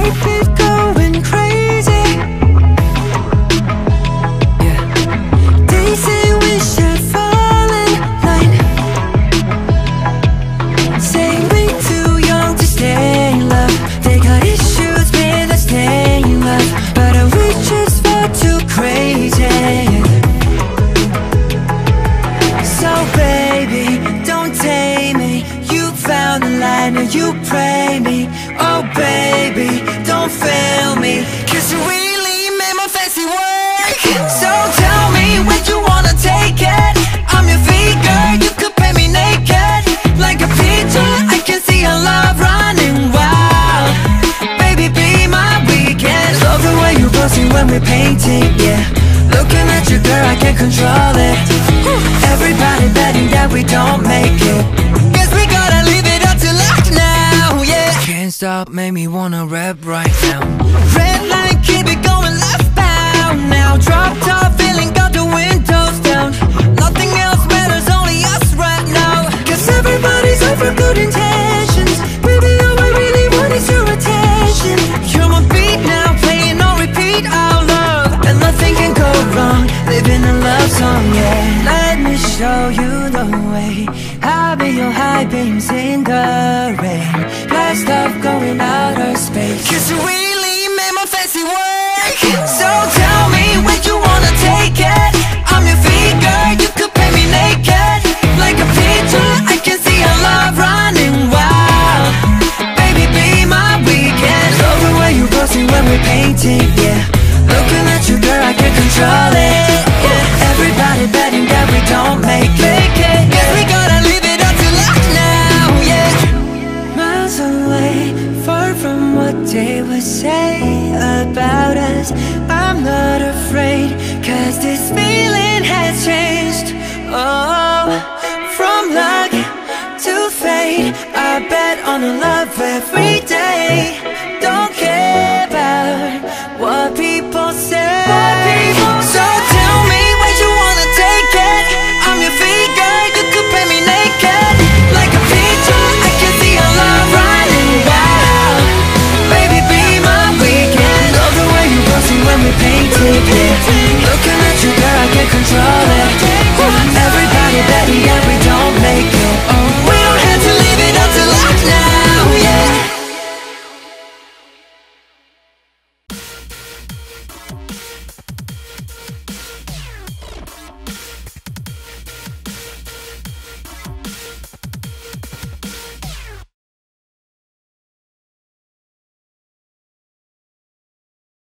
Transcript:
repeat, going crazy. Yeah. They say we should fall in line, say we too young to stay in love. They got issues with us staying in love, but we just far too crazy. So baby, don't tame me. You found the light, now you pray me. Oh baby, don't fail me, 'cause you really made my fancy work. So tell me when you wanna take it. I'm your figure, you could paint me naked. Like a picture, I can see our love running wild. Baby, be my weekend. Love the way you're posing when we're painting, yeah. Looking at you, girl, I can't control it. Everybody betting that we don't make it. Guess we gotta leave it up to luck now, yeah. Can't stop, make me wanna rap right now. Red line, keep it going left-bound now. Drop top, feeling got the windows down. Nothing else matters, only us right now. 'Cause everybody's over good intentions. Baby, all I really want is your attention. You're my beat now, playing on repeat our love, and nothing can go wrong. Living a love song, yeah. Let me show you the way. I'll be your high beams in the rain. Blast off, going outer space. 'Cause you really made my fancy work. So tell me when you wanna take it. I'm your figure, you could paint me naked. Like a picture, I can see our love running wild. Baby, be my weekend. Love the way you're posing when we're painting, yeah. Looking at you, girl, I can't control it, yeah. Everybody betting that we don't make it. Guess we gotta leave it up to luck now, yeah. Miles away, far from what they would say about us, I'm not afraid, 'cause this feeling has changed. Oh, from luck to fate, I bet on a love every